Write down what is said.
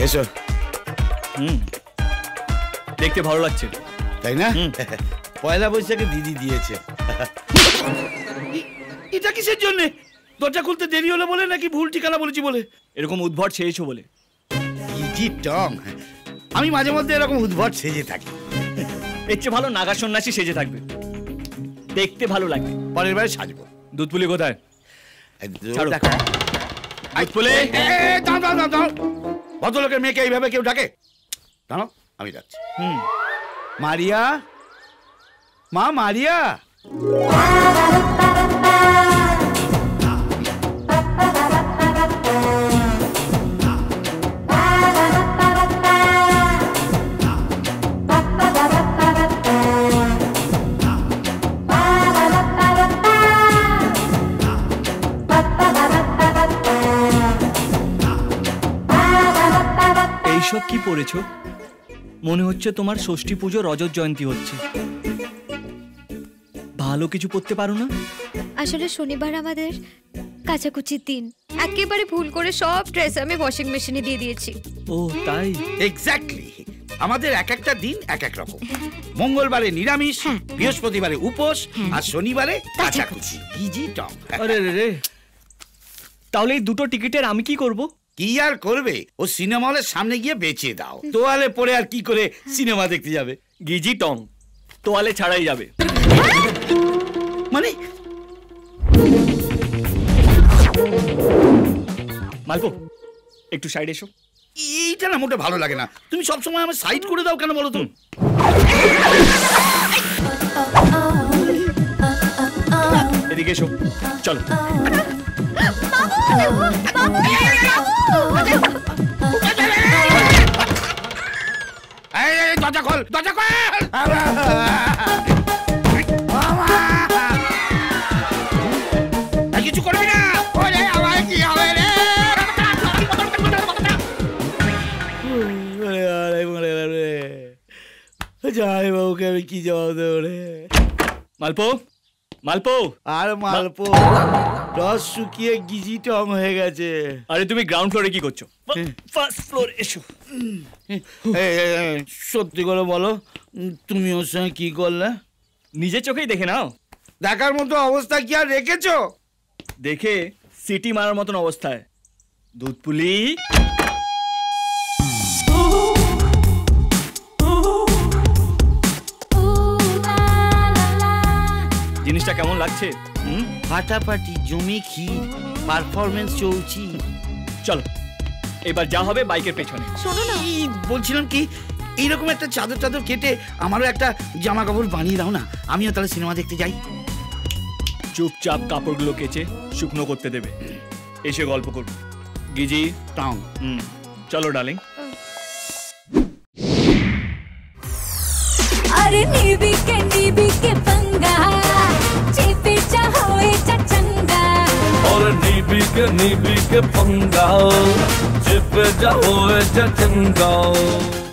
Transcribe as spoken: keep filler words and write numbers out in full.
এসো। হুম, দেখতে ভালো লাগছে তাই না? পয়লা বৈশাখে দিদি দিয়েছে। এটা কিসের জন্য? দরজা খুলতে দেরি হলো বলে নাকি ভুল ঠিকানা বলেছি বলে? এরকম উদ্ভট সেজেছো বলে। ইজি টং, আমি মাঝে মধ্যে এরকম উদ্ভট সেজে থাকি। এর চেয়ে ভালো নাগা সন্ন্যাসী সেজে থাকবে, দেখতে ভালো লাগবে। পরের বারে সাজবো। দুধপুলি কোথায়? দুধপুলি, ভদ্রলোকের মেয়েকে এইভাবে কেউ ডাকে? দাঁড়াও, আমি ডাকছি। হুম, মারিয়া, মা মারিয়া। এইসব কি পড়েছো? মনে হচ্ছে তোমার ষষ্ঠী পুজো রজত জয়ন্তী হচ্ছে। ভালো কিছু পড়তে পারো না? আসলে শনিবার আমাদের কাচাকুচির দিন, একেবারে ভুল করে সব ড্রেস আমি ওয়াশিং মেশিনে দিয়ে দিয়েছি। ও তাই? এক্স্যাক্টলি, আমাদের এক একটা দিন এক এক রকম। মঙ্গলবারে নিরামিষ, বৃহস্পতিবারে উপোস, আর শনিবারে কাচাকুচি। গিজি টং। আরে রে রে, তাহলে এই দুটো টিকিটের আমি কি করব? কি আর করবে, ও সিনেমা হলের সামনে গিয়ে বেচে দাও। তোয়ালে পরে আর কি করে সিনেমা দেখতে যাবে? গিজি টং, তোয়ালে ছাড়াই যাবে মানে? মালপো, একটু সাইড এসো। এইটা না মোটে ভালো লাগে না। তুমি সবসময় আমার সাইড করে দাও কেন বলো তো? এদিকে এসো, চলো। দরজা খোল, দরজা খোল। কিছু করবি না? আমার কি হবে রে? যাই বাবুকে আমি কি জবাব দেবো রে? মালপো, মালপো। আর মালপো, রস শুকিয়ে গিজি টং হয়ে গেছে। আরে তুমি গ্রাউন্ড ফ্লোরে কি করছো? ফার্স্ট ফ্লোর এসো। সত্যি করে বলো, তুমি ওর সঙ্গে কি করলে? নিজের চোখেই দেখে নাও। দেখার মতো অবস্থা কি আর রেখেছো? দেখে সিটি মারার মতন অবস্থায়। দুধপুলি, জিনিসটা কেমন লাগছে? হুম, ফাটাফাটি, জমি ক্ষীর, পারফরমেন্স চলছি। চলো, এবার যা হবে বাইকের পেছনে। শোনো না, বলছিলাম কি, এইরকম একটা চাদর চাদর কেটে আমারও একটা জামা কাপড় বানিয়ে দাও না, আমিও তাহলে সিনেমা দেখতে যাই। চুপচাপ কাপড়গুলো কেচে শুকনো করতে দেবে, এসে গল্প করবো। গিজি টং। হুম, চলো ডার্লিং। अरे नीबी के नीबी के पंगा चेपे चाहोए चचंगा। और नीबी के नीबी के पंगा चेपे चाहोए चचंगा।